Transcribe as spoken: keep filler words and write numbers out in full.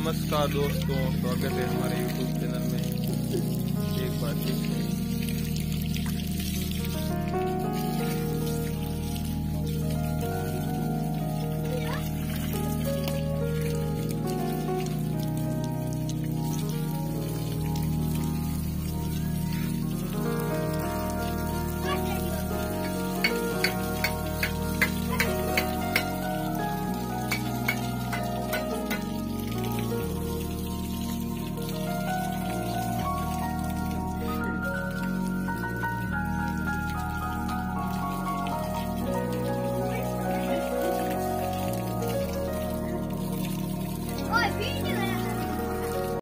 नमस्कार दोस्तों, स्वागत है हमारे यूट्यूब चैनल में। एक बार फिर से